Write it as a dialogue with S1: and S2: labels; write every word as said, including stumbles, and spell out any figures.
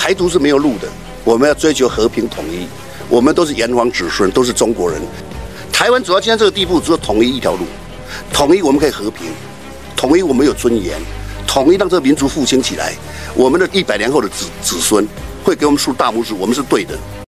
S1: 台独是没有路的，我们要追求和平统一。我们都是炎黄子孙，都是中国人。台湾走到今天这个地步，只有统一一条路。统一我们可以和平，统一我们有尊严，统一让这个民族复兴起来。我们的一百年后的子子孙会给我们竖大拇指，我们是对的。